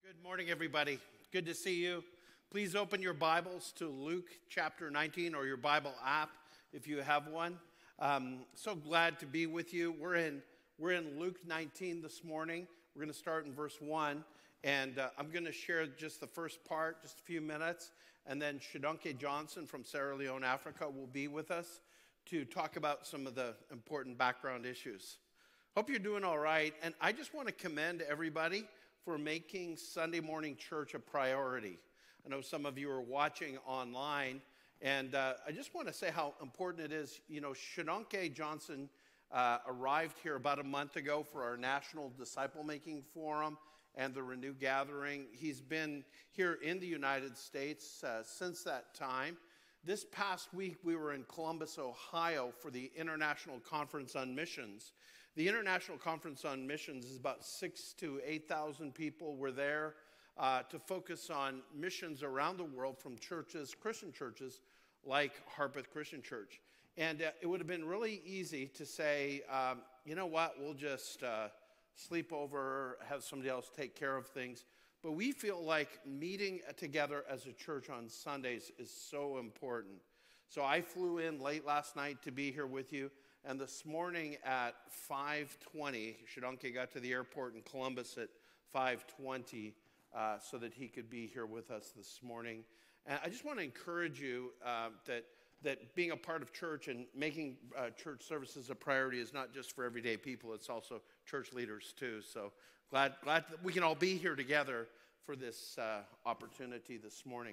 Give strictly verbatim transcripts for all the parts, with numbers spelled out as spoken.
Good morning, everybody. Good to see you. Please open your Bibles to Luke chapter nineteen or your Bible app if you have one. Um, so glad to be with you. We're in we're in Luke nineteen this morning. We're going to start in verse one, and uh, I'm going to share just the first part, just a few minutes, and then Shadonke Johnson from Sierra Leone, Africa, will be with us to talk about some of the important background issues. Hope you're doing all right, and I just want to commend everybody for making Sunday morning church a priority. I know some of you are watching online, and uh, I just want to say how important it is. You know, Shadonke Johnson uh, arrived here about a month ago for our National Disciple Making Forum and the Renew Gathering. He's been here in the United States uh, since that time. This past week, we were in Columbus, Ohio for the International Conference on Missions. The International Conference on Missions is about six to eight thousand people were there uh, to focus on missions around the world from churches, Christian churches like Harpeth Christian Church. And uh, it would have been really easy to say, um, you know what, we'll just uh, sleep over, have somebody else take care of things. But we feel like meeting together as a church on Sundays is so important. So I flew in late last night to be here with you. And this morning at five twenty, Shadonke got to the airport in Columbus at five twenty uh, so that he could be here with us this morning. And I just want to encourage you uh, that, that being a part of church and making uh, church services a priority is not just for everyday people, it's also church leaders too. So glad, glad that we can all be here together for this uh, opportunity this morning.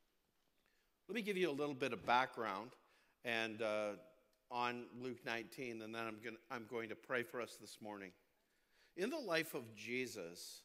Let me give you a little bit of background and uh, on Luke nineteen, and then I'm going, I'm going to pray for us this morning. In the life of Jesus,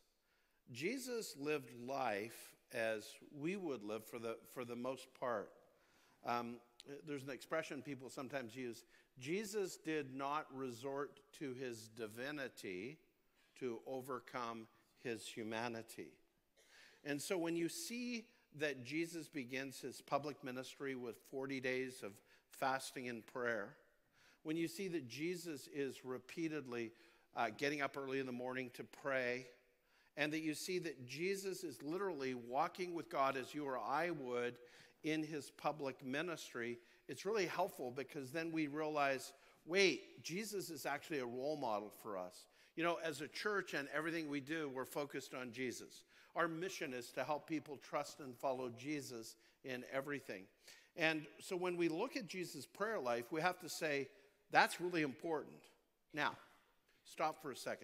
Jesus lived life as we would live for the, for the most part. Um, there's an expression people sometimes use. Jesus did not resort to his divinity to overcome his humanity. And so when you see that Jesus begins his public ministry with forty days of fasting and prayer, when you see that Jesus is repeatedly uh, getting up early in the morning to pray, and that you see that Jesus is literally walking with God as you or I would in his public ministry, it's really helpful because then we realize, wait, Jesus is actually a role model for us. You know, as a church and everything we do, we're focused on Jesus. Our mission is to help people trust and follow Jesus in everything. And so when we look at Jesus' prayer life, we have to say, that's really important. Now, stop for a second.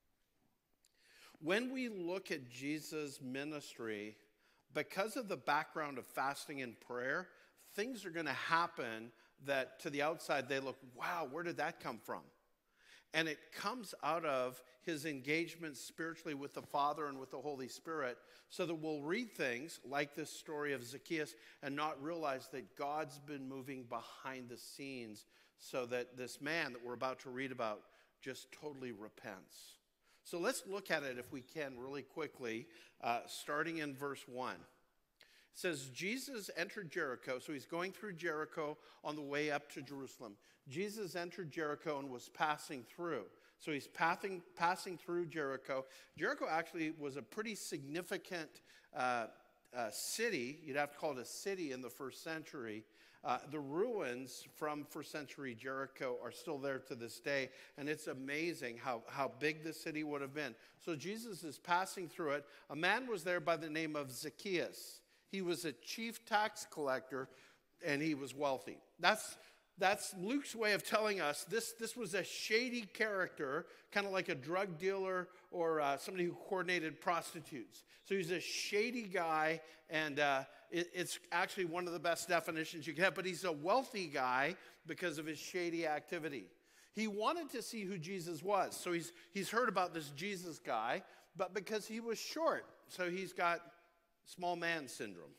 When we look at Jesus' ministry, because of the background of fasting and prayer, things are going to happen that to the outside they look, wow, where did that come from? And it comes out of his engagement spiritually with the Father and with the Holy Spirit, so that we'll read things like this story of Zacchaeus and not realize that God's been moving behind the scenes so that this man that we're about to read about just totally repents. So let's look at it, if we can, really quickly, uh, starting in verse one. It says, Jesus entered Jericho, so he's going through Jericho on the way up to Jerusalem. Jesus entered Jericho and was passing through. So he's passing, passing through Jericho. Jericho actually was a pretty significant uh, uh, city. You'd have to call it a city in the first century. Uh, the ruins from first century Jericho are still there to this day, and it's amazing how, how big the city would have been. So Jesus is passing through it. A man was there by the name of Zacchaeus. He was a chief tax collector, and he was wealthy. That's That's Luke's way of telling us this, this was a shady character, kind of like a drug dealer or uh, somebody who coordinated prostitutes. So he's a shady guy, and uh, it, it's actually one of the best definitions you can have, but he's a wealthy guy because of his shady activity. He wanted to see who Jesus was, so he's, he's heard about this Jesus guy, but because he was short, so he's got small man syndrome.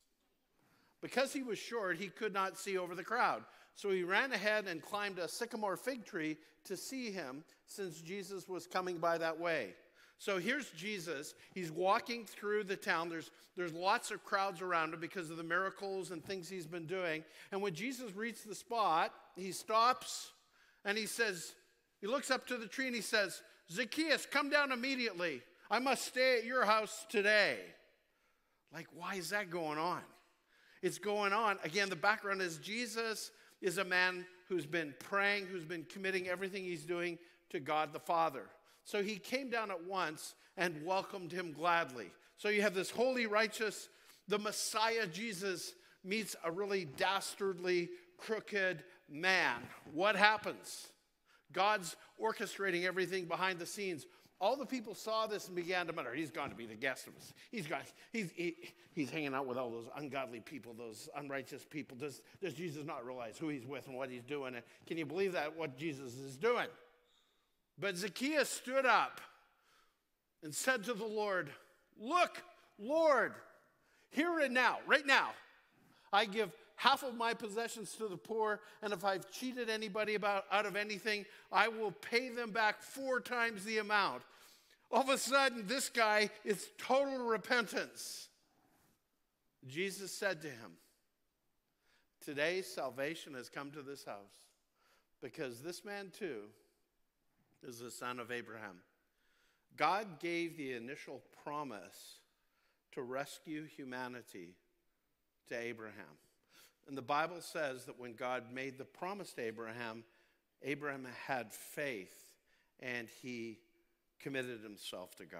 Because he was short, he could not see over the crowd. So he ran ahead and climbed a sycamore fig tree to see him, since Jesus was coming by that way. So here's Jesus. He's walking through the town. There's, there's lots of crowds around him because of the miracles and things he's been doing. And when Jesus reaches the spot, he stops and he says, he looks up to the tree and he says, Zacchaeus, come down immediately. I must stay at your house today. Like, why is that going on? It's going on. Again, the background is Jesus is a man who's been praying, who's been committing everything he's doing to God the Father. So he came down at once and welcomed him gladly. So you have this holy, righteous, the Messiah Jesus meets a really dastardly, crooked man. What happens? God's orchestrating everything behind the scenes. All the people saw this and began to mutter, he's going to be the guest of us. He's got, he's, he, he's hanging out with all those ungodly people, those unrighteous people. Does, does Jesus not realize who he's with and what he's doing? And can you believe that, what Jesus is doing? But Zacchaeus stood up and said to the Lord, look, Lord, here and now, right now, I give half of my possessions to the poor, and if I've cheated anybody about out of anything, I will pay them back four times the amount. All of a sudden, this guy is total repentance. Jesus said to him, today salvation has come to this house, because this man too is the son of Abraham. God gave the initial promise to rescue humanity to Abraham. And the Bible says that when God made the promise to Abraham, Abraham had faith and he committed himself to God.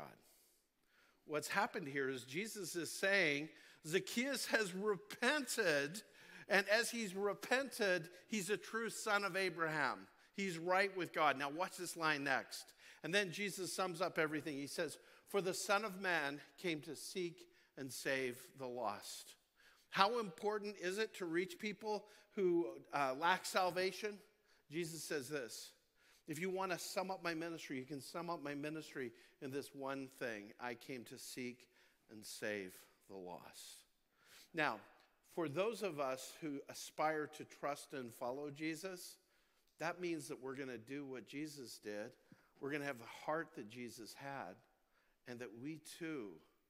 What's happened here is Jesus is saying Zacchaeus has repented, and as he's repented, he's a true son of Abraham. He's right with God. Now watch this line next. And then Jesus sums up everything. He says, for the Son of Man came to seek and save the lost. How important is it to reach people who uh, lack salvation? Jesus says this, if you want to sum up my ministry, you can sum up my ministry in this one thing. I came to seek and save the lost. Now, for those of us who aspire to trust and follow Jesus, that means that we're going to do what Jesus did. We're going to have the heart that Jesus had, and that we too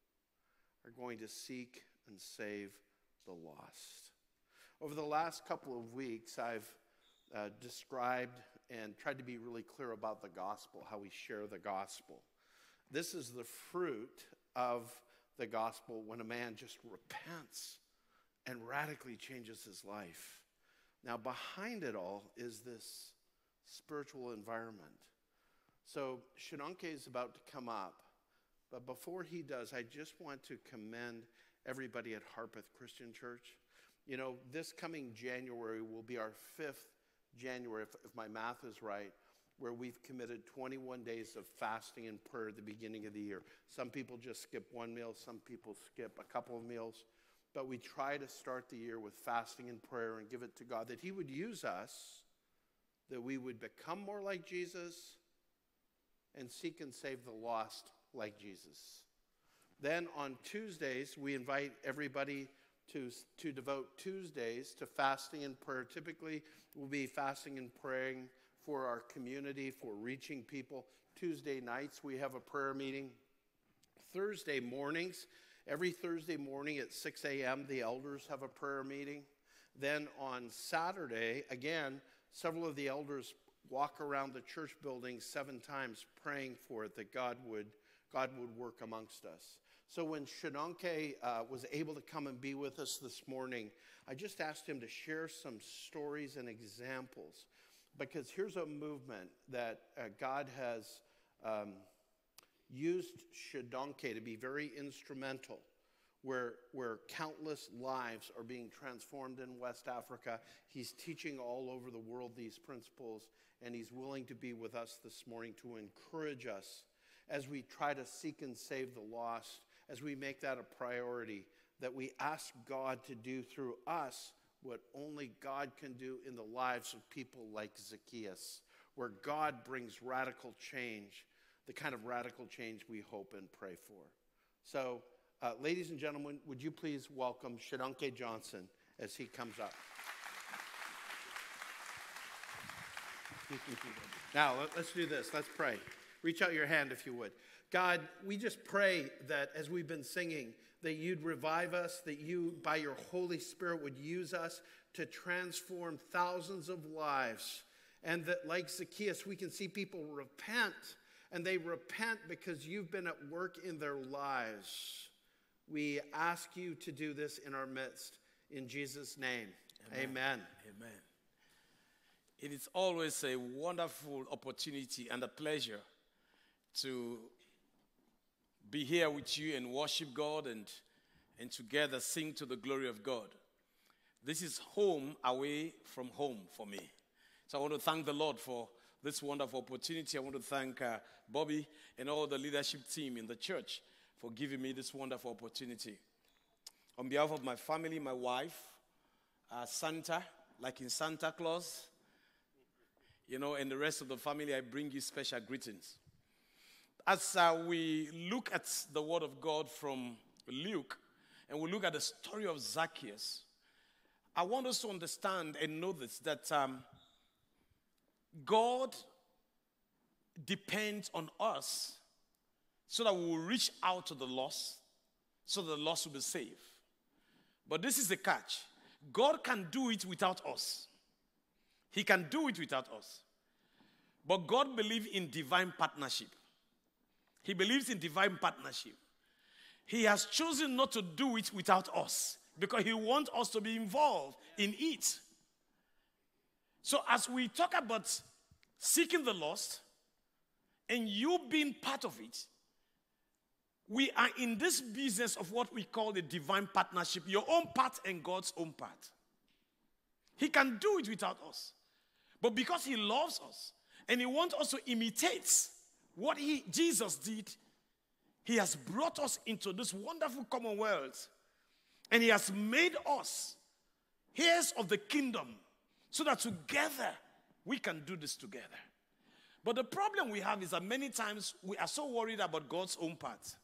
are going to seek and save the lost. Over the last couple of weeks, I've uh, described and tried to be really clear about the gospel, how we share the gospel. This is the fruit of the gospel when a man just repents and radically changes his life. Now, behind it all is this spiritual environment. So, Shanonke is about to come up, but before he does, I just want to commend everybody at Harpeth Christian Church. You know, this coming January will be our fifth January, if, if my math is right, where we've committed twenty-one days of fasting and prayer at the beginning of the year. Some people just skip one meal, some people skip a couple of meals, but we try to start the year with fasting and prayer and give it to God, that he would use us, that we would become more like Jesus and seek and save the lost like Jesus. Then on Tuesdays, we invite everybody to, to devote Tuesdays to fasting and prayer. Typically, we'll be fasting and praying for our community, for reaching people. Tuesday nights, we have a prayer meeting. Thursday mornings, every Thursday morning at six a.m., the elders have a prayer meeting. Then on Saturday, again, several of the elders walk around the church building seven times praying for it, that God would, God would work amongst us. So when Shanonke uh, was able to come and be with us this morning, I just asked him to share some stories and examples, because here's a movement that uh, God has um, used Shanonke to be very instrumental, where, where countless lives are being transformed in West Africa. He's teaching all over the world these principles, and he's willing to be with us this morning to encourage us as we try to seek and save the lost, as we make that a priority, that we ask God to do through us what only God can do in the lives of people like Zacchaeus, where God brings radical change, the kind of radical change we hope and pray for. So, uh, ladies and gentlemen, would you please welcome Shanonke Johnson as he comes up. Now, let's do this. Let's pray. Reach out your hand if you would. God, we just pray that as we've been singing, that you'd revive us, that you, by your Holy Spirit, would use us to transform thousands of lives, and that, like Zacchaeus, we can see people repent and they repent because you've been at work in their lives, we ask you to do this in our midst. In Jesus' name, amen. Amen. Amen. It is always a wonderful opportunity and a pleasure to be here with you and worship God and, and together sing to the glory of God. This is home away from home for me. So I want to thank the Lord for this wonderful opportunity. I want to thank uh, Bobby and all the leadership team in the church for giving me this wonderful opportunity. On behalf of my family, my wife, uh, Santa, like in Santa Claus, you know, and the rest of the family, I bring you special greetings. As uh, we look at the word of God from Luke, and we look at the story of Zacchaeus, I want us to understand and know this, that um, God depends on us so that we will reach out to the lost, so the lost will be saved. But this is the catch. God can do it without us. He can do it without us. But God believes in divine partnership. He believes in divine partnership. He has chosen not to do it without us because he wants us to be involved in it. So as we talk about seeking the lost and you being part of it, we are in this business of what we call the divine partnership, your own part and God's own part. He can do it without us. But because he loves us and he wants us to imitate what he, Jesus did, he has brought us into this wonderful commonwealth and he has made us heirs of the kingdom so that together we can do this together. But the problem we have is that many times we are so worried about God's own part.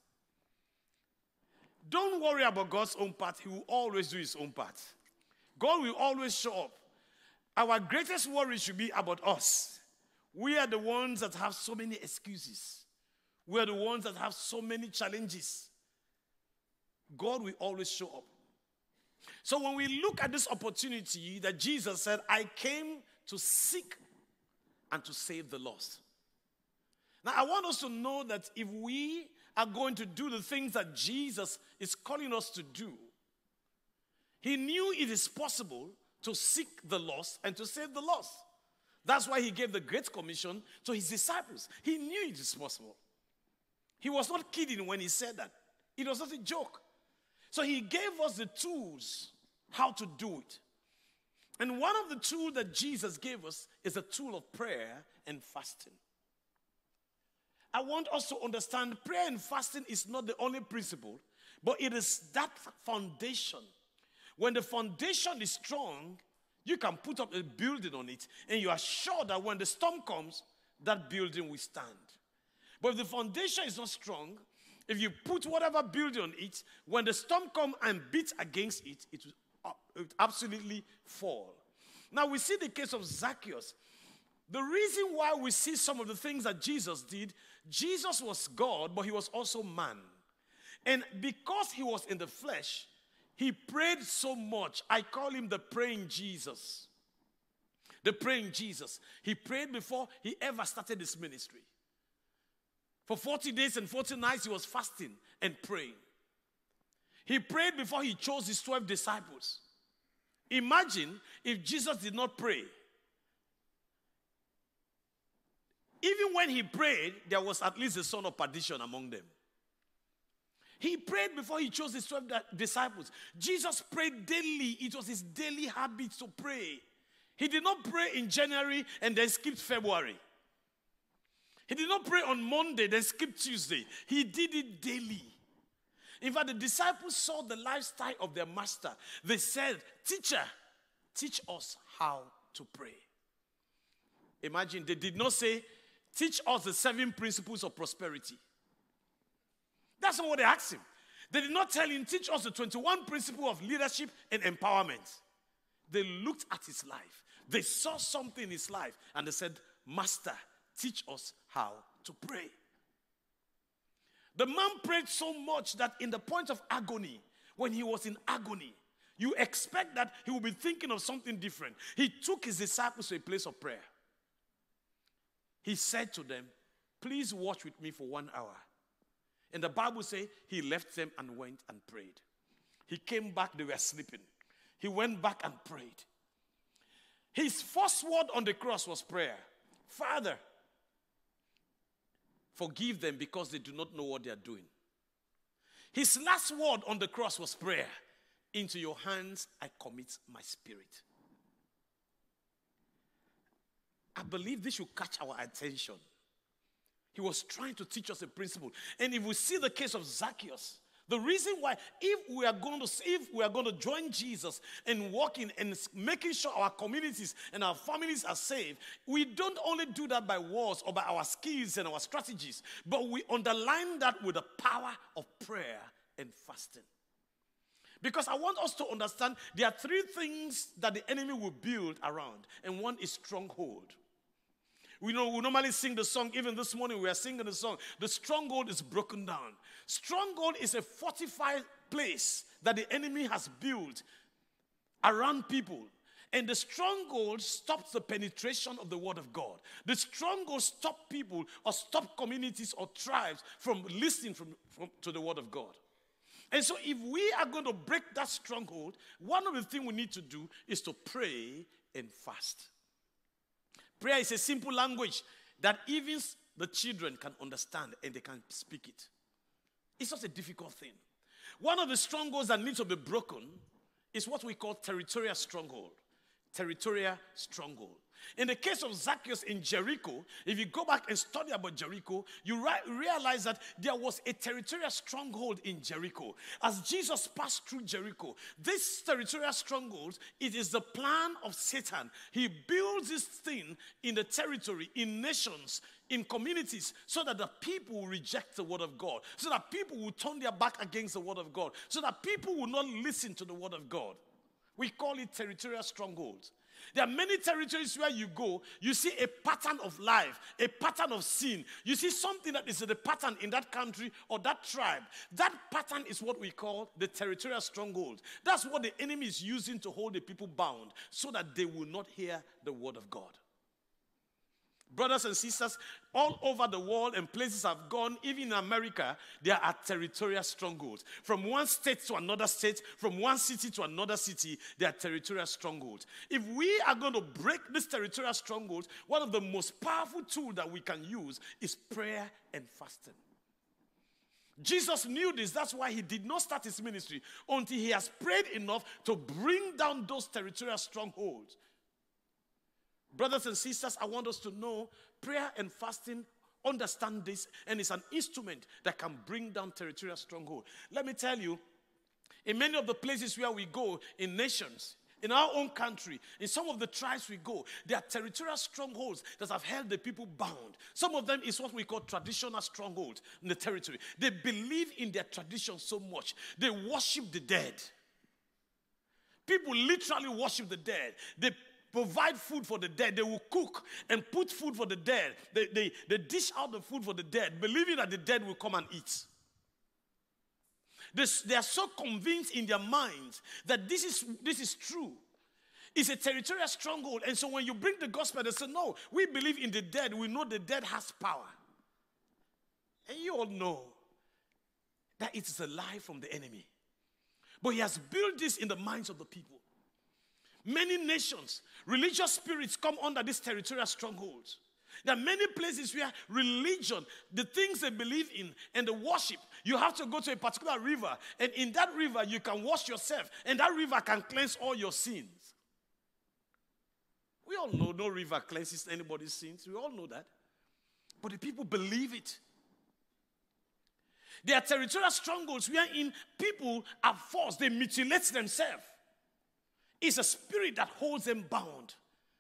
Don't worry about God's own part. He will always do his own part. God will always show up. Our greatest worry should be about us. We are the ones that have so many excuses. We are the ones that have so many challenges. God will always show up. So when we look at this opportunity that Jesus said, I came to seek and to save the lost. Now I want us to know that if we are going to do the things that Jesus is calling us to do, he knew it is possible to seek the lost and to save the lost. That's why he gave the Great Commission to his disciples. He knew it is possible. He was not kidding when he said that. It was not a joke. So he gave us the tools how to do it. And one of the tools that Jesus gave us is a tool of prayer and fasting. I want us to understand prayer and fasting is not the only principle, but it is that foundation. When the foundation is strong, you can put up a building on it, and you are sure that when the storm comes, that building will stand. But if the foundation is not strong, if you put whatever building on it, when the storm comes and beats against it, it will, it will absolutely fall. Now we see the case of Zacchaeus. The reason why we see some of the things that Jesus did, Jesus was God, but he was also man. And because he was in the flesh, he prayed so much. I call him the praying Jesus. The praying Jesus. He prayed before he ever started his ministry. For forty days and forty nights, he was fasting and praying. He prayed before he chose his twelve disciples. Imagine if Jesus did not pray. Even when he prayed, there was at least a son of perdition among them. He prayed before he chose his twelve disciples. Jesus prayed daily. It was his daily habit to pray. He did not pray in January and then skipped February. He did not pray on Monday, then skip Tuesday. He did it daily. In fact, the disciples saw the lifestyle of their master. They said, "Teacher, teach us how to pray." Imagine, they did not say, "Teach us the seven principles of prosperity." That's not what they asked him. They did not tell him, "Teach us the twenty-one principles of leadership and empowerment." They looked at his life. They saw something in his life, and they said, "Master, teach us how to pray." The man prayed so much that in the point of agony, when he was in agony, you expect that he will be thinking of something different. He took his disciples to a place of prayer. He said to them, please watch with me for one hour. And the Bible says he left them and went and prayed. He came back, they were sleeping. He went back and prayed. His first word on the cross was prayer. Father, forgive them because they do not know what they are doing. His last word on the cross was prayer. Into your hands I commit my spirit. I believe this should catch our attention. He was trying to teach us a principle. And if we see the case of Zacchaeus, the reason why, if we are going to, if we are going to join Jesus and walking and making sure our communities and our families are saved, we don't only do that by words or by our skills and our strategies, but we underline that with the power of prayer and fasting. Because I want us to understand there are three things that the enemy will build around, and one is stronghold. We know we normally sing the song, even this morning we are singing the song, the stronghold is broken down. Stronghold is a fortified place that the enemy has built around people. And the stronghold stops the penetration of the word of God. The stronghold stops people or stop communities or tribes from listening from, from, to the word of God. And so if we are going to break that stronghold, one of the things we need to do is to pray and fast. Prayer is a simple language that even the children can understand and they can speak it. It's not a difficult thing. One of the strongholds that needs to be broken is what we call territorial stronghold. Territorial stronghold. In the case of Zacchaeus in Jericho, if you go back and study about Jericho, you realize that there was a territorial stronghold in Jericho. As Jesus passed through Jericho, this territorial stronghold, it is the plan of Satan. He builds this thing in the territory, in nations, in communities, so that the people will reject the word of God, so that people will turn their back against the word of God, so that people will not listen to the word of God. We call it territorial strongholds. There are many territories where you go, you see a pattern of life, a pattern of sin. You see something that is the pattern in that country or that tribe. That pattern is what we call the territorial stronghold. That's what the enemy is using to hold the people bound so that they will not hear the word of God. Brothers and sisters, all over the world and places I've gone, even in America, there are territorial strongholds. From one state to another state, from one city to another city, there are territorial strongholds. If we are going to break these territorial strongholds, one of the most powerful tools that we can use is prayer and fasting. Jesus knew this. That's why he did not start his ministry until he has prayed enough to bring down those territorial strongholds. Brothers and sisters, I want us to know prayer and fasting, understand this, and it's an instrument that can bring down territorial stronghold. Let me tell you, in many of the places where we go, in nations, in our own country, in some of the tribes we go, there are territorial strongholds that have held the people bound. Some of them is what we call traditional strongholds in the territory. They believe in their tradition so much. They worship the dead. People literally worship the dead. They provide food for the dead. They will cook and put food for the dead. They, they, they dish out the food for the dead, believing that the dead will come and eat. They, they are so convinced in their minds that this is, this is true. It's a territorial stronghold. And so when you bring the gospel, they say, no, we believe in the dead. We know the dead has power. And you all know that it is a lie from the enemy. But he has built this in the minds of the people. Many nations, religious spirits come under these territorial strongholds. There are many places where religion, the things they believe in, and the worship, you have to go to a particular river, and in that river you can wash yourself, and that river can cleanse all your sins. We all know no river cleanses anybody's sins. We all know that. But the people believe it. There are territorial strongholds wherein people are forced, they mutilate themselves. It's a spirit that holds them bound.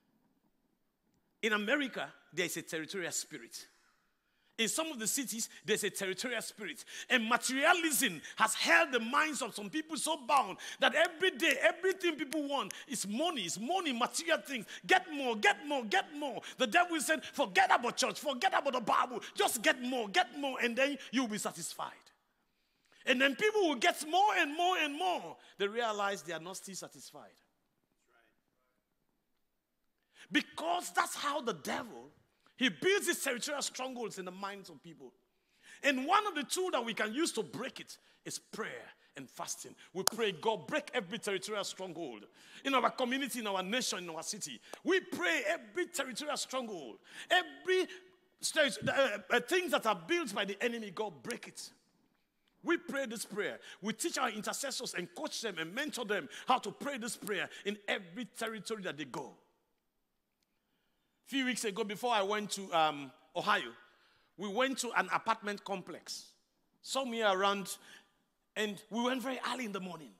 In America, there is a territorial spirit. In some of the cities, there's a territorial spirit. And materialism has held the minds of some people so bound that every day, everything people want is money. It's money, material things. Get more, get more, get more. The devil said, forget about church, forget about the Bible. Just get more, get more, and then you'll be satisfied. And then people will get more and more and more. They realize they are not still satisfied. Because that's how the devil He builds these territorial strongholds in the minds of people. And one of the tools that we can use to break it is prayer and fasting. We pray, God, break every territorial stronghold in our community, in our nation, in our city. We pray every territorial stronghold, every uh, uh, things that are built by the enemy, God, break it. We pray this prayer. We teach our intercessors and coach them and mentor them how to pray this prayer in every territory that they go. A few weeks ago, before I went to um, Ohio, we went to an apartment complex somewhere around, and we went very early in the morning.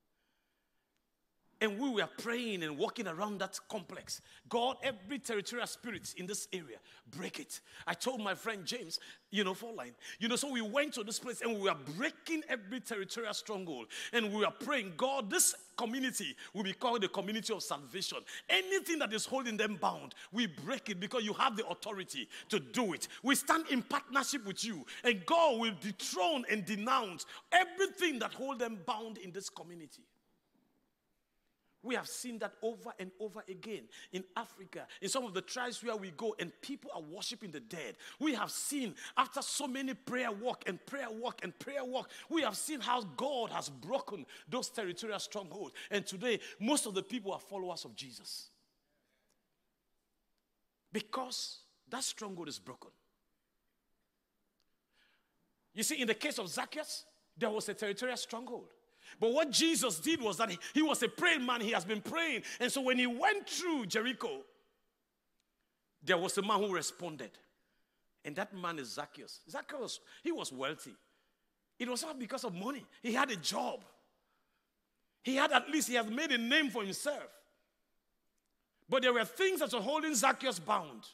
And we were praying and walking around that complex. God, every territorial spirit in this area, break it. I told my friend James, you know, four line. You know, so we went to this place and we were breaking every territorial stronghold. And we were praying, God, this community will be called the community of salvation. Anything that is holding them bound, we break it because you have the authority to do it. We stand in partnership with you. And God will dethrone and denounce everything that holds them bound in this community. We have seen that over and over again in Africa, in some of the tribes where we go, and people are worshiping the dead. We have seen, after so many prayer walk and prayer walk and prayer walk, we have seen how God has broken those territorial strongholds. And today, most of the people are followers of Jesus. Because that stronghold is broken. You see, in the case of Zacchaeus, there was a territorial stronghold. But what Jesus did was that he, he was a praying man. He has been praying. And so when he went through Jericho, there was a man who responded. And that man is Zacchaeus. Zacchaeus, he was wealthy. It was not because of money. He had a job. He had at least, he had made a name for himself. But there were things that were holding Zacchaeus bound.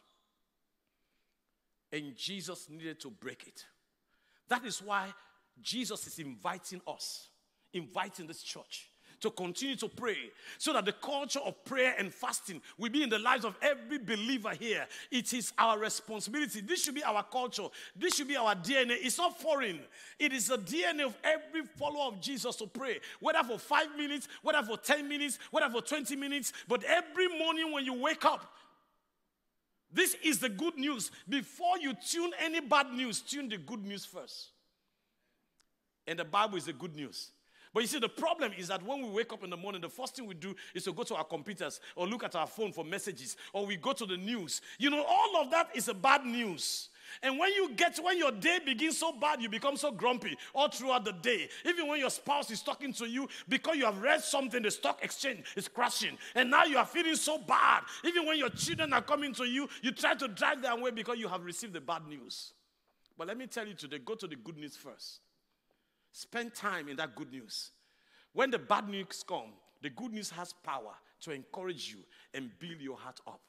And Jesus needed to break it. That is why Jesus is inviting us, inviting this church to continue to pray so that the culture of prayer and fasting will be in the lives of every believer here. It is our responsibility. This should be our culture. This should be our D N A. It's not foreign. It is the D N A of every follower of Jesus to pray, whether for five minutes, whether for ten minutes, whether for twenty minutes. But every morning when you wake up, this is the good news. Before you tune any bad news, tune the good news first. And the Bible is the good news. But you see, the problem is that when we wake up in the morning, the first thing we do is to go to our computers or look at our phone for messages, or we go to the news. You know, all of that is a bad news. And when you get, when your day begins so bad, you become so grumpy all throughout the day. Even when your spouse is talking to you, because you have read something, the stock exchange is crashing. And now you are feeling so bad. Even when your children are coming to you, you try to drive them away because you have received the bad news. But let me tell you today, go to the good news first. Spend time in that good news. When the bad news comes, the good news has power to encourage you and build your heart up.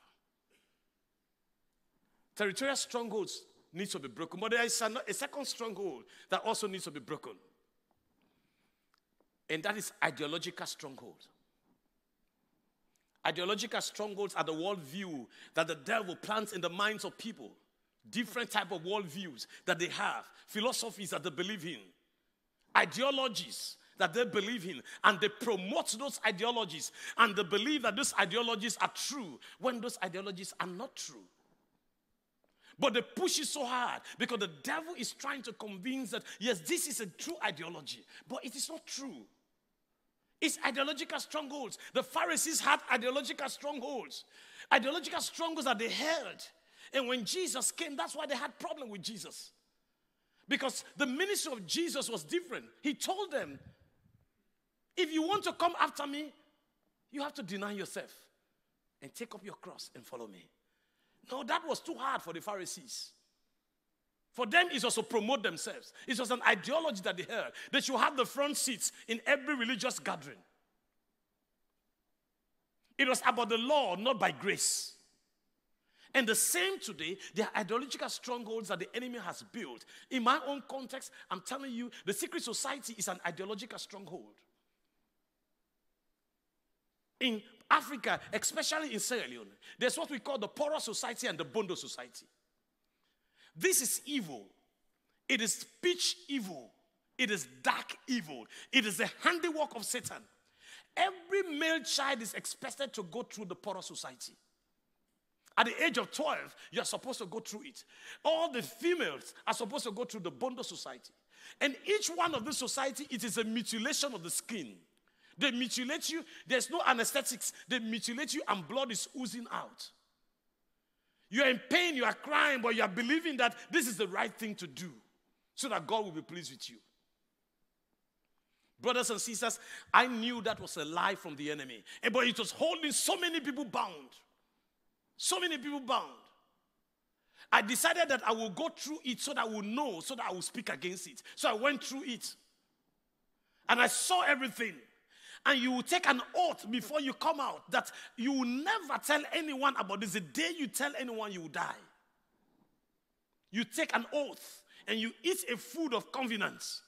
Territorial strongholds need to be broken, but there is a second stronghold that also needs to be broken. And that is ideological stronghold. Ideological strongholds are the worldview that the devil plants in the minds of people. Different type of worldviews that they have. Philosophies that they believe in. Ideologies that they believe in, and they promote those ideologies, and they believe that those ideologies are true when those ideologies are not true. But they push it so hard because the devil is trying to convince that, yes, this is a true ideology, but it is not true. It's ideological strongholds. The Pharisees had ideological strongholds. Ideological strongholds that they held. And when Jesus came, that's why they had problem with Jesus. Because the ministry of Jesus was different. He told them, if you want to come after me, you have to deny yourself and take up your cross and follow me. No, that was too hard for the Pharisees. For them, it was to promote themselves. It was an ideology that they held. They should have the front seats in every religious gathering. It was about the law, not by grace. And the same today, there are ideological strongholds that the enemy has built. In my own context, I'm telling you, the secret society is an ideological stronghold. In Africa, especially in Sierra Leone, there's what we call the Poro Society and the Bondo Society. This is evil. It is pitch evil. It is dark evil. It is the handiwork of Satan. Every male child is expected to go through the Poro Society. At the age of twelve, you are supposed to go through it. All the females are supposed to go through the Bondo Society. And each one of this society, it is a mutilation of the skin. They mutilate you. There's no anesthetics. They mutilate you and blood is oozing out. You are in pain, you are crying, but you are believing that this is the right thing to do so that God will be pleased with you. Brothers and sisters, I knew that was a lie from the enemy. But it was holding so many people bound. So many people bound. I decided that I will go through it so that I will know, so that I will speak against it. So I went through it. And I saw everything. And you will take an oath before you come out that you will never tell anyone about this. The day you tell anyone, you will die. You take an oath and you eat a food of covenant.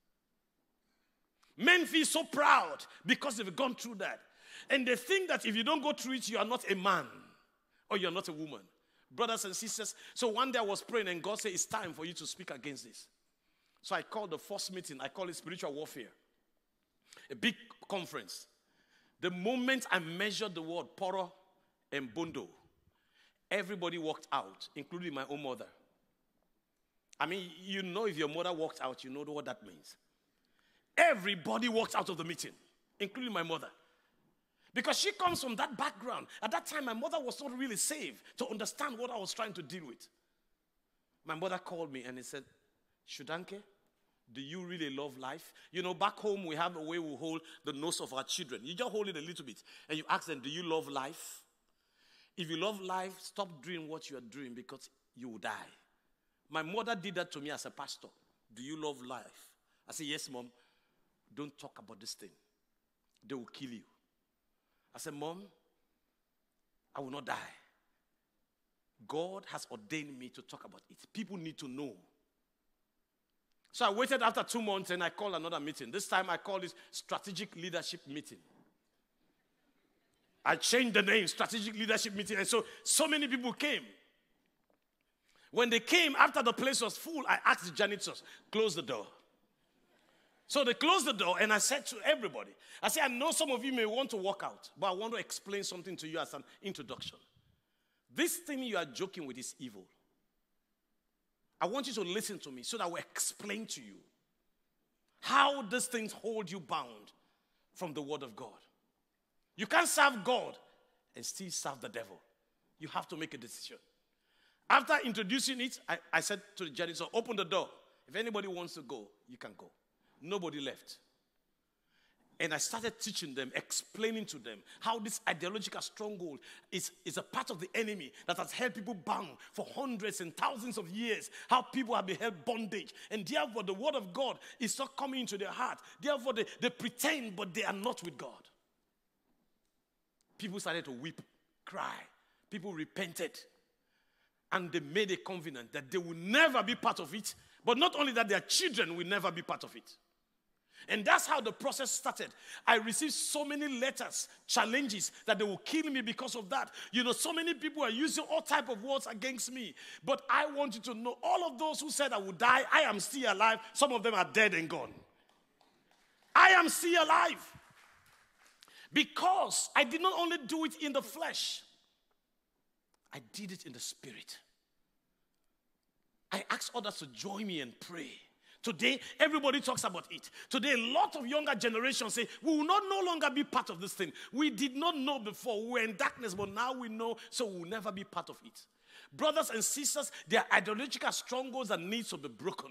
Men feel so proud because they've gone through that. And they think that if you don't go through it, you are not a man or you're not a woman. Brothers and sisters, so one day I was praying and God said, it's time for you to speak against this. So I called the first meeting. I call it spiritual warfare. A big conference. The moment I measured the word poro and bondo, everybody walked out, including my own mother. I mean, you know, if your mother walked out, you know what that means. Everybody walked out of the meeting, including my mother. Because she comes from that background. At that time, my mother was not really saved to understand what I was trying to deal with. My mother called me and he said, Shudanke, do you really love life? You know, back home, we have a way we hold the nose of our children. You just hold it a little bit and you ask them, do you love life? If you love life, stop doing what you are doing because you will die. My mother did that to me as a pastor. Do you love life? I said, yes, Mom. Don't talk about this thing. They will kill you. I said, Mom, I will not die. God has ordained me to talk about it. People need to know. So I waited after two months and I called another meeting. This time I called it strategic leadership meeting. I changed the name, strategic leadership meeting. And so, so many people came. When they came, after the place was full, I asked the janitors, close the door. So they closed the door and I said to everybody, I said, I know some of you may want to walk out, but I want to explain something to you as an introduction. This thing you are joking with is evil. I want you to listen to me so that I will explain to you how these things hold you bound from the word of God. You can't serve God and still serve the devil. You have to make a decision. After introducing it, I, I said to the janitor, open the door. If anybody wants to go, you can go. Nobody left. And I started teaching them, explaining to them how this ideological stronghold is, is a part of the enemy that has held people bound for hundreds and thousands of years. How people have been held bondage. And therefore the word of God is not coming into their heart. Therefore they, they pretend, but they are not with God. People started to weep, cry. People repented. And they made a covenant that they will never be part of it. But not only that, their children will never be part of it. And that's how the process started. I received so many letters, challenges, that they will kill me because of that. You know, so many people are using all type of words against me. But I want you to know, all of those who said I would die, I am still alive. Some of them are dead and gone. I am still alive. Because I did not only do it in the flesh, I did it in the spirit. I asked others to join me and pray. Today, everybody talks about it. Today, a lot of younger generations say, we will not no longer be part of this thing. We did not know before. We were in darkness, but now we know, so we will never be part of it. Brothers and sisters, there are ideological strongholds that need to be broken.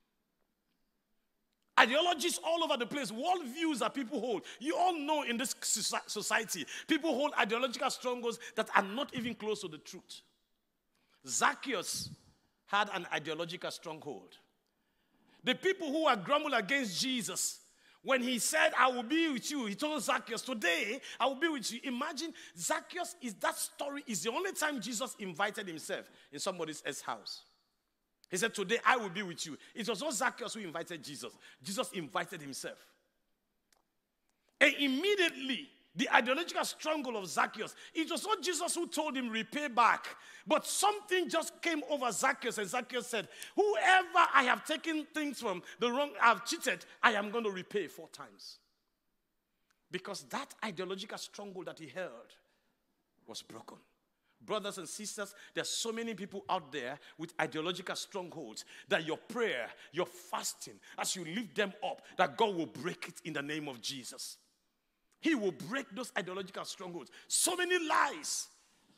Ideologies all over the place, worldviews that people hold. You all know in this society, people hold ideological strongholds that are not even close to the truth. Zacchaeus had an ideological stronghold. The people who are grumbling against Jesus, when he said, I will be with you, he told Zacchaeus, today I will be with you. Imagine, Zacchaeus, is that story is the only time Jesus invited himself in somebody else's house. He said, today I will be with you. It was not Zacchaeus who invited Jesus. Jesus invited himself. And immediately, the ideological stronghold of Zacchaeus, it was not Jesus who told him, repay back. But something just came over Zacchaeus, and Zacchaeus said, whoever I have taken things from, the wrong, I have cheated, I am going to repay four times. Because that ideological stronghold that he held was broken. Brothers and sisters, there's so many people out there with ideological strongholds that your prayer, your fasting, as you lift them up, that God will break it in the name of Jesus. He will break those ideological strongholds. So many lies.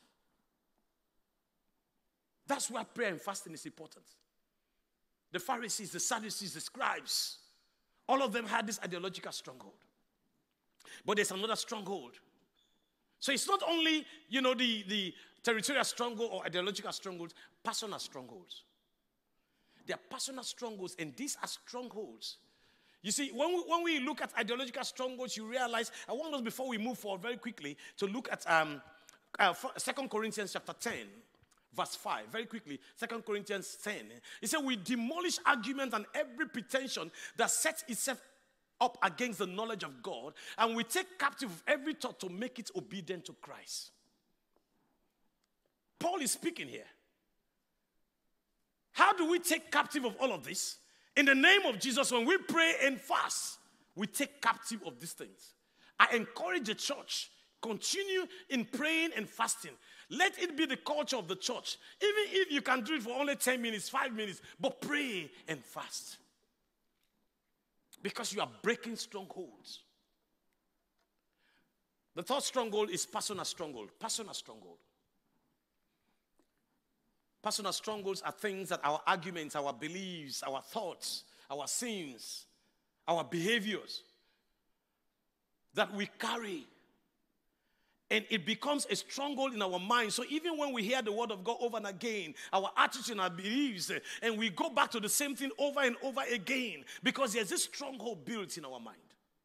That's why prayer and fasting is important. The Pharisees, the Sadducees, the scribes, all of them had this ideological stronghold. But there's another stronghold. So it's not only, you know, the, the territorial stronghold or ideological strongholds, personal strongholds. They are personal strongholds, and these are strongholds. You see, when we, when we look at ideological strongholds, you realize, I want us, before we move forward very quickly, to look at um, uh, Second Corinthians chapter ten, verse five. Very quickly, Second Corinthians ten. It said, we demolish arguments and every pretension that sets itself up against the knowledge of God, and we take captive every thought to make it obedient to Christ. Paul is speaking here. How do we take captive of all of this? In the name of Jesus, when we pray and fast, we take captive of these things. I encourage the church, continue in praying and fasting. Let it be the culture of the church. Even if you can do it for only ten minutes, five minutes, but pray and fast. Because you are breaking strongholds. The third stronghold is personal stronghold. Personal stronghold. Personal strongholds are things that our arguments, our beliefs, our thoughts, our sins, our behaviors that we carry. And it becomes a stronghold in our mind. So even when we hear the word of God over and again, our attitude and our beliefs, and we go back to the same thing over and over again, because there's this stronghold built in our mind.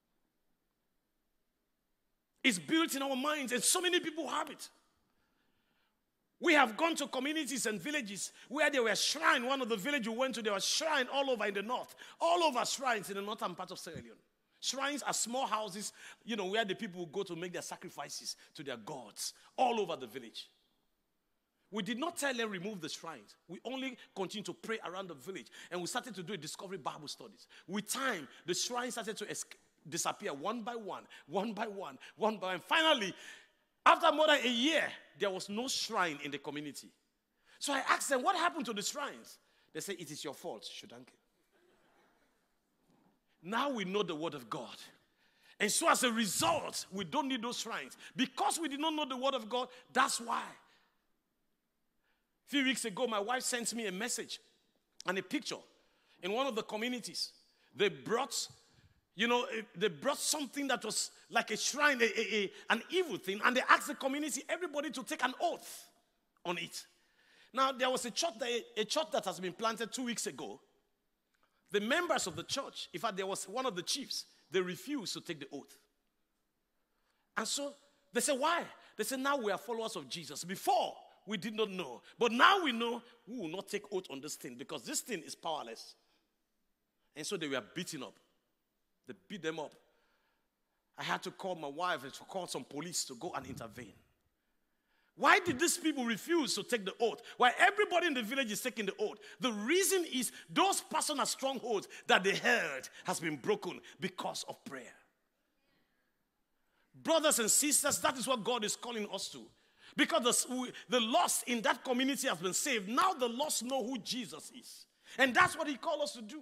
It's built in our minds, and so many people have it. We have gone to communities and villages where there were shrines. One of the villages we went to, there was shrine all over in the north. All over shrines in the northern part of Sierra Leone. Shrines are small houses, you know, where the people go to make their sacrifices to their gods all over the village. We did not tell them remove the shrines. We only continued to pray around the village, and we started to do a discovery Bible studies. With time, the shrines started to escape, disappear one by one, one by one, one by one. Finally, after more than a year, there was no shrine in the community. So I asked them, what happened to the shrines? They said, it is your fault, Shudanke. Now we know the word of God. And so as a result, we don't need those shrines. Because we did not know the word of God, that's why. A few weeks ago, my wife sent me a message and a picture. In one of the communities, they brought, you know, they brought something that was like a shrine, a, a, a, an evil thing, and they asked the community, everybody, to take an oath on it. Now, there was a church that, a church that has been planted two weeks ago. The members of the church, in fact, there was one of the chiefs, they refused to take the oath. And so they said, why? They said, now we are followers of Jesus. Before, we did not know. But now we know we will not take oath on this thing because this thing is powerless. And so they were beaten up. They beat them up. I had to call my wife and to call some police to go and intervene. Why did these people refuse to take the oath? Why everybody in the village is taking the oath? The reason is those personal strongholds that they held has been broken because of prayer. Brothers and sisters, that is what God is calling us to. Because the, the lost in that community has been saved. Now the lost know who Jesus is. And that's what he called us to do.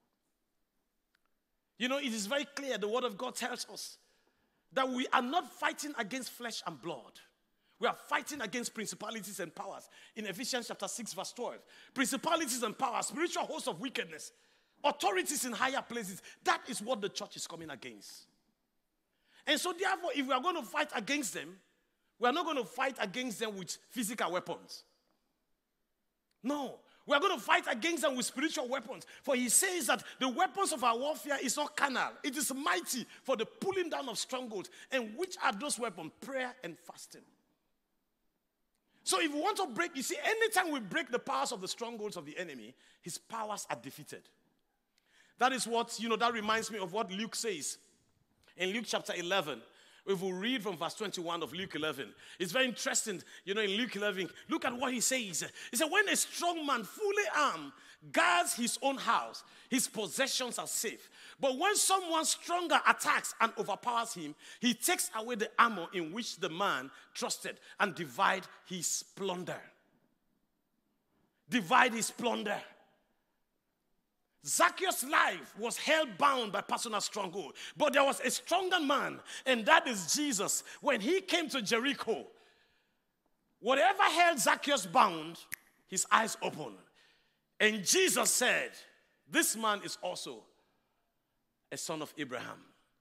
You know, it is very clear, the word of God tells us that we are not fighting against flesh and blood. We are fighting against principalities and powers. In Ephesians chapter six, verse twelve. Principalities and powers, spiritual hosts of wickedness, authorities in higher places. That is what the church is coming against. And so therefore, if we are going to fight against them, we are not going to fight against them with physical weapons. No. We are going to fight against them with spiritual weapons. For he says that the weapons of our warfare is not carnal. It is mighty for the pulling down of strongholds. And which are those weapons? Prayer and fasting. So if we want to break, you see, anytime we break the powers of the strongholds of the enemy, his powers are defeated. That is what, you know, that reminds me of what Luke says in Luke chapter eleven. If we read from verse twenty-one of Luke eleven, it's very interesting, you know, in Luke eleven, look at what he says. He said, when a strong man, fully armed, guards his own house, his possessions are safe. But when someone stronger attacks and overpowers him, he takes away the armor in which the man trusted and divide his plunder. Divide his plunder. Zacchaeus' life was held bound by personal stronghold. But there was a stronger man, and that is Jesus. When he came to Jericho, whatever held Zacchaeus bound, his eyes opened. And Jesus said, this man is also a son of Abraham.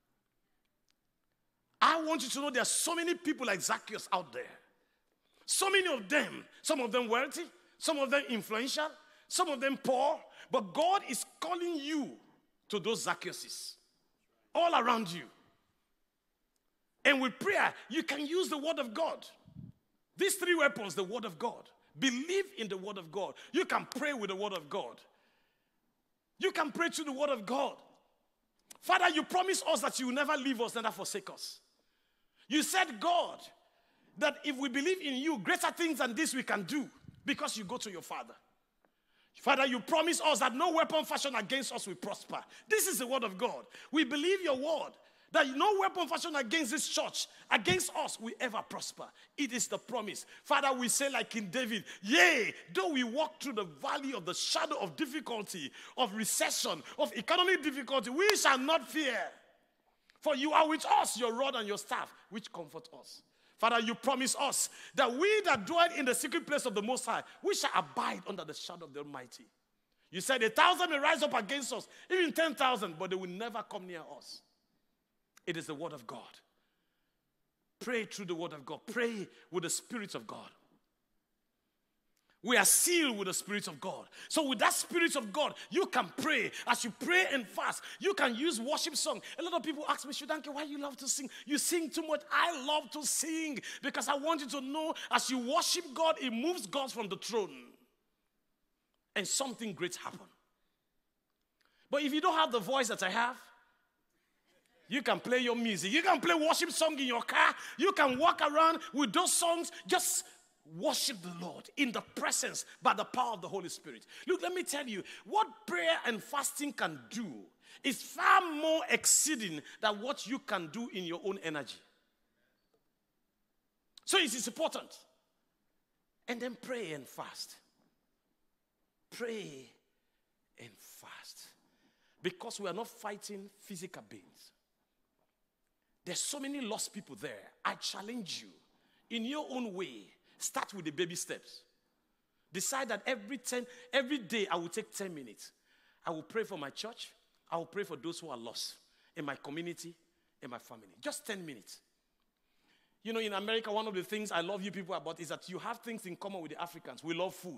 I want you to know there are so many people like Zacchaeus out there. So many of them, some of them wealthy, some of them influential, some of them poor. But God is calling you to those Zacchaeuses all around you. And with prayer, you can use the word of God. These three weapons, the word of God. Believe in the word of God. You can pray with the word of God. You can pray through the word of God. Father, you promised us that you will never leave us, never forsake us. You said, God, that if we believe in you, greater things than this we can do because you go to your Father. Father, you promised us that no weapon fashioned against us will prosper. This is the word of God. We believe your word, that no weapon fashioned against this church, against us, will ever prosper. It is the promise. Father, we say like King David, yea, though we walk through the valley of the shadow of difficulty, of recession, of economic difficulty, we shall not fear. For you are with us, your rod and your staff, which comfort us. Father, you promise us that we that dwell in the secret place of the Most High, we shall abide under the shadow of the Almighty. You said a thousand may rise up against us, even ten thousand, but they will never come near us. It is the word of God. Pray through the word of God. Pray with the Spirit of God. We are sealed with the Spirit of God. So with that Spirit of God, you can pray. As you pray and fast, you can use worship song. A lot of people ask me, Shudanke, why you love to sing? You sing too much. I love to sing because I want you to know as you worship God, it moves God from the throne. And something great happens. But if you don't have the voice that I have, you can play your music. You can play worship song in your car. You can walk around with those songs. Just worship the Lord in the presence by the power of the Holy Spirit. Look, let me tell you, what prayer and fasting can do is far more exceeding than what you can do in your own energy. So it is important. And then pray and fast. Pray and fast. Because we are not fighting physical beings. There's so many lost people there. I challenge you, in your own way, start with the baby steps. Decide that every ten, every day I will take ten minutes. I will pray for my church. I will pray for those who are lost in my community, in my family. Just ten minutes. You know, in America, one of the things I love you people about is that you have things in common with the Africans. We love food.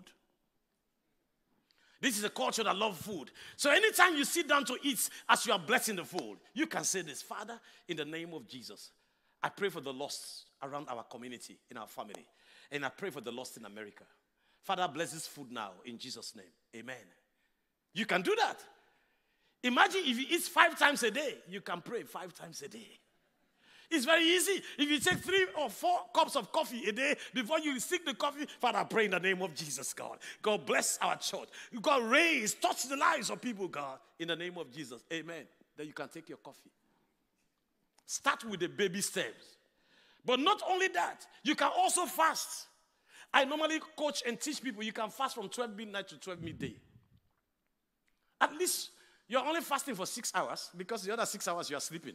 This is a culture that loves food. So anytime you sit down to eat, as you are blessing the food, you can say this, Father, in the name of Jesus, I pray for the lost around our community, in our family. And I pray for the lost in America. Father, bless this food now, in Jesus' name. Amen. You can do that. Imagine if you eat five times a day, you can pray five times a day. It's very easy. If you take three or four cups of coffee a day, before you stick the coffee, Father, I pray in the name of Jesus, God. God bless our church. God raise, touch the lives of people, God, in the name of Jesus. Amen. Then you can take your coffee. Start with the baby steps. But not only that, you can also fast. I normally coach and teach people you can fast from twelve midnight to twelve midday. At least you're only fasting for six hours because the other six hours you are sleeping.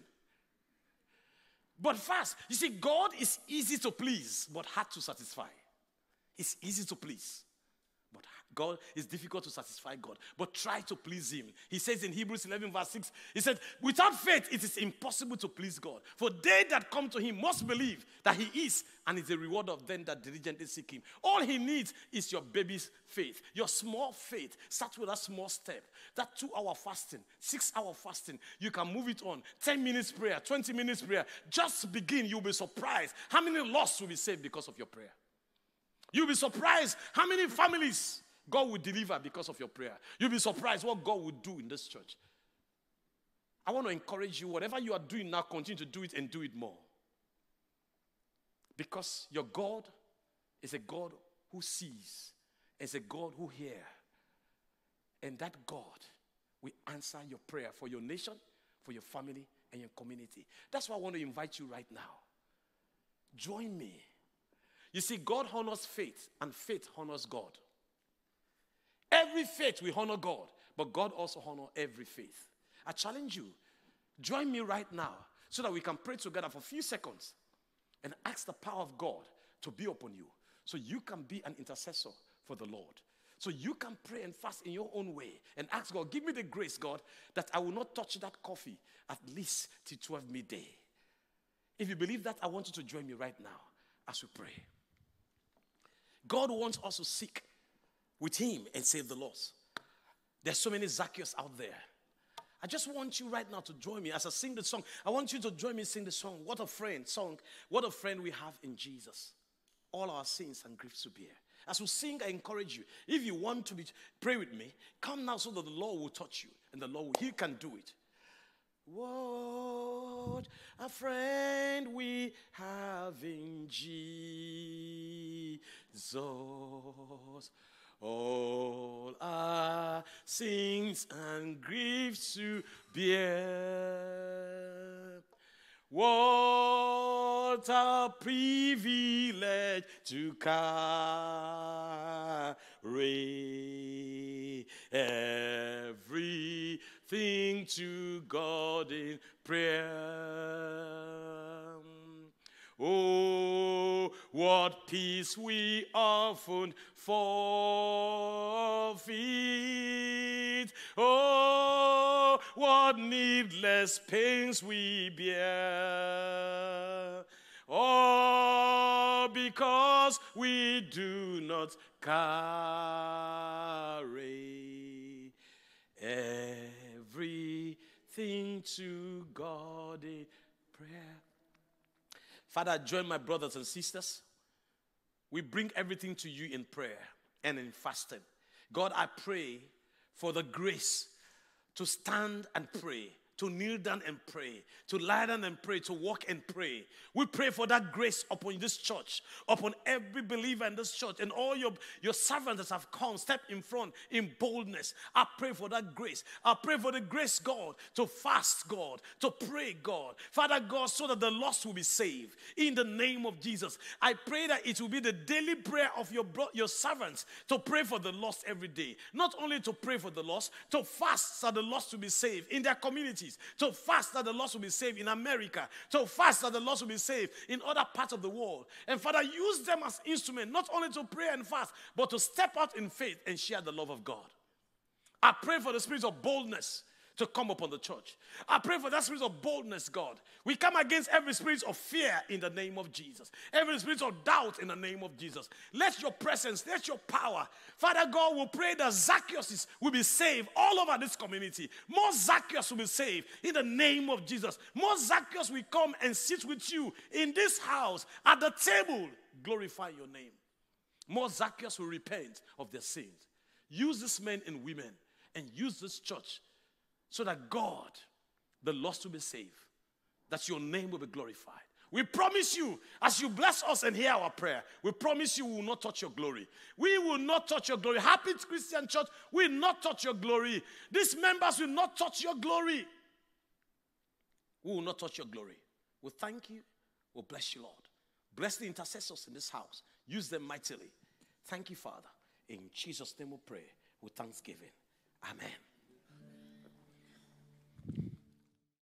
But fast. You see, God is easy to please, but hard to satisfy. It's easy to please, but God is difficult to satisfy God. But try to please him. He says in Hebrews eleven verse six, he said, without faith it is impossible to please God. For they that come to him must believe that he is and is the reward of them that diligently seek him. All he needs is your baby's faith, your small faith. Start with a small step. That two-hour fasting, six-hour fasting, you can move it on. ten minutes prayer, twenty minutes prayer. Just begin. You'll be surprised how many lost will be saved because of your prayer. You'll be surprised how many families God will deliver because of your prayer. You'll be surprised what God will do in this church. I want to encourage you, whatever you are doing now, continue to do it and do it more. Because your God is a God who sees, is a God who hears, And that God will answer your prayer for your nation, for your family, and your community. That's why I want to invite you right now. Join me. You see, God honors faith, and faith honors God. Every faith will honor God, but God also honors every faith. I challenge you, join me right now so that we can pray together for a few seconds and ask the power of God to be upon you so you can be an intercessor for the Lord. So you can pray and fast in your own way and ask God, give me the grace, God, that I will not touch that coffee at least till twelve midday. If you believe that, I want you to join me right now as we pray. God wants us to seek with him and save the lost. There's so many Zacchaeus out there. I just want you right now to join me as I sing the song. I want you to join me sing the song. What a friend, song. What a friend we have in Jesus. All our sins and griefs to bear. As we sing, I encourage you. If you want to be, pray with me. Come now so that the Lord will touch you. And the Lord, he can do it. What a friend we have in Jesus. All our sins and griefs to bear. What a privilege to carry everything to God in prayer. Oh, what peace we often forfeit. Oh, what needless pains we bear. Oh, because we do not carry everything to God in prayer. Father, join my brothers and sisters. We bring everything to you in prayer and in fasting. God, I pray for the grace to stand and pray, to kneel down and pray, to lie down and pray, to walk and pray. We pray for that grace upon this church, upon every believer in this church, and all your, your servants that have come, step in front in boldness. I pray for that grace. I pray for the grace, God, to fast, God, to pray, God. Father God, so that the lost will be saved. In the name of Jesus, I pray that it will be the daily prayer of your, your servants to pray for the lost every day. Not only to pray for the lost, to fast so that the lost will be saved in their communities. To fast that the lost will be saved in America. To fast that the lost will be saved in other parts of the world. And Father, use them as instruments, not only to pray and fast, but to step out in faith and share the love of God. I pray for the spirit of boldness to come upon the church. I pray for that spirit of boldness, God. We come against every spirit of fear in the name of Jesus. Every spirit of doubt in the name of Jesus. Let your presence, let your power. Father God, will pray that Zacchaeus will be saved all over this community. More Zacchaeus will be saved in the name of Jesus. More Zacchaeus will come and sit with you in this house at the table. Glorify your name. More Zacchaeus will repent of their sins. Use these men and women and use this church so that God, the lost will be saved, that your name will be glorified. We promise you, as you bless us and hear our prayer, we promise you we will not touch your glory. We will not touch your glory. Happy Christian Church will not touch your glory. These members will not touch your glory. We will not touch your glory. We thank you. We bless you, Lord. Bless the intercessors in this house. Use them mightily. Thank you, Father. In Jesus' name we pray with thanksgiving. Amen.